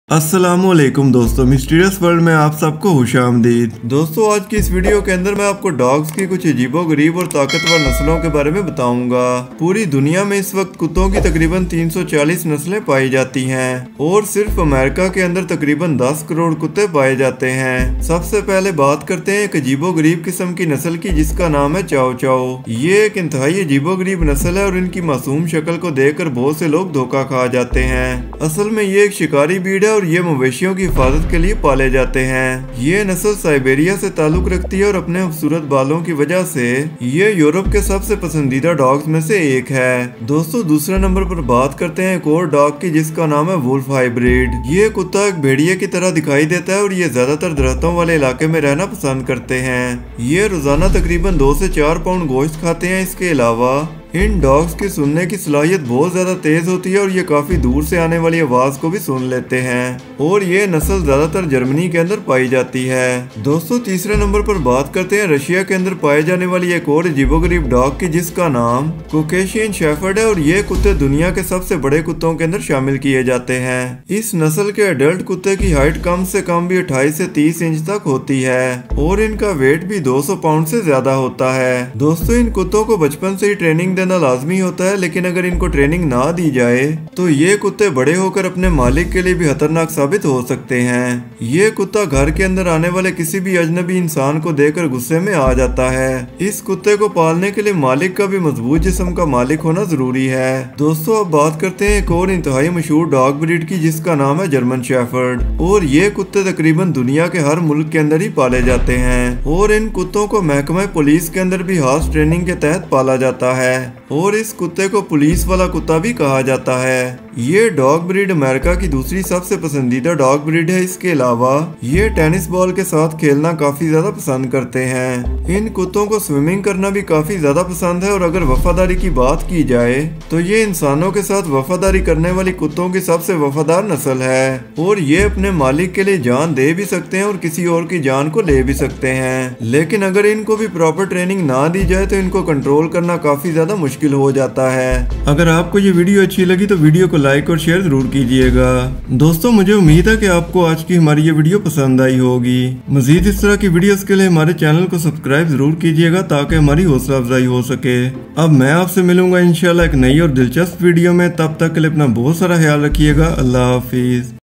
अस्सलामुअलैकुम दोस्तों, mysterious world में आप सबको खुशामदीद। दोस्तों, आज की इस वीडियो के अंदर मैं आपको डॉग्स की कुछ अजीबोगरीब और ताकतवर नस्लों के बारे में बताऊंगा। पूरी दुनिया में इस वक्त कुत्तों की तकरीबन 340 नस्लें पाई जाती हैं और सिर्फ अमेरिका के अंदर तकरीबन 10 करोड़ कुत्ते पाए जाते हैं। सबसे पहले बात करते हैं एक अजीबोगरीब किस्म की नस्ल की, जिसका नाम है चाओ चाओ। ये एक इंतहाई अजीबोगरीब नस्ल है और इनकी मासूम शक्ल को देखकर बहुत से लोग धोखा खा जाते हैं। असल में ये एक शिकारी ब्रीड है और ये मवेशियों की हिफाजत के लिए पाले जाते हैं। ये नस्ल साइबेरिया से ताल्लुक रखती है और अपने खूबसूरत बालों की वजह से ये यूरोप के सबसे पसंदीदा डॉग्स में से एक है। दोस्तों, दूसरे नंबर पर बात करते हैं एक और डॉग की, जिसका नाम है वुल्फ हाइब्रिड। ये कुत्ता एक भेड़िए की तरह दिखाई देता है और ये ज्यादातर दरख्तों वाले इलाके में रहना पसंद करते हैं। ये रोजाना तकरीबन 2 से 4 पाउंड गोश्त खाते हैं। इसके अलावा इन डॉग्स की सुनने की सलाहियत बहुत ज्यादा तेज होती है और ये काफी दूर से आने वाली आवाज को भी सुन लेते हैं और ये नस्ल ज्यादातर जर्मनी के अंदर पाई जाती है। दोस्तों, तीसरे नंबर पर बात करते हैं रशिया के अंदर पाए जाने वाली एक और अजीबोगरीब डॉग की, जिसका नाम कोकेशियन शेफर्ड है और ये कुत्ते दुनिया के सबसे बड़े कुत्तों के अंदर शामिल किए जाते हैं। इस नस्ल के अडल्ट कुत्ते की हाइट कम से कम भी 28 से 30 इंच तक होती है और इनका वेट भी 200 पाउंड से ज्यादा होता है। दोस्तों, इन कुत्तों को बचपन से ही ट्रेनिंग लाजमी होता है, लेकिन अगर इनको ट्रेनिंग ना दी जाए तो ये कुत्ते बड़े होकर अपने मालिक के लिए भी खतरनाक साबित हो सकते हैं। ये कुत्ता घर के अंदर आने वाले किसी भी अजनबी इंसान को देखकर गुस्से में आ जाता है। इस कुत्ते को पालने के लिए मालिक का भी मजबूत जिस्म का मालिक होना जरूरी है। दोस्तों, अब बात करते हैं एक और इंतहाई मशहूर डॉग ब्रीड की, जिसका नाम है जर्मन शेफर्ड। और ये कुत्ते तकरीबन दुनिया के हर मुल्क के अंदर ही पाले जाते हैं और इन कुत्तों को महकमा पुलिस के अंदर भी खास ट्रेनिंग के तहत पाला जाता है और इस कुत्ते को पुलिस वाला कुत्ता भी कहा जाता है। ये डॉग ब्रीड अमेरिका की दूसरी सबसे पसंदीदा डॉग ब्रीड है। इसके अलावा ये टेनिस बॉल के साथ खेलना काफी ज्यादा पसंद करते हैं। इन कुत्तों को स्विमिंग करना भी काफी ज्यादा पसंद है और अगर वफादारी की बात की जाए तो ये इंसानों के साथ वफादारी करने वाली कुत्तों की सबसे वफादार नस्ल है और ये अपने मालिक के लिए जान दे भी सकते हैं और किसी और की जान को ले भी सकते हैं। लेकिन अगर इनको भी प्रॉपर ट्रेनिंग ना दी जाए तो इनको कंट्रोल करना काफी ज्यादा मुश्किल हो जाता है। अगर आपको ये वीडियो अच्छी लगी तो वीडियो को लाइक और शेयर जरूर कीजिएगा। दोस्तों, मुझे उम्मीद है कि आपको आज की हमारी ये वीडियो पसंद आई होगी। मजीद इस तरह की वीडियोस के लिए हमारे चैनल को सब्सक्राइब जरूर कीजिएगा ताकि हमारी हौसला अफजाई हो सके। अब मैं आपसे मिलूंगा इंशाल्लाह एक नई और दिलचस्प वीडियो में। तब तक के लिए अपना बहुत सारा ख्याल रखिएगा। अल्लाह हाफिज।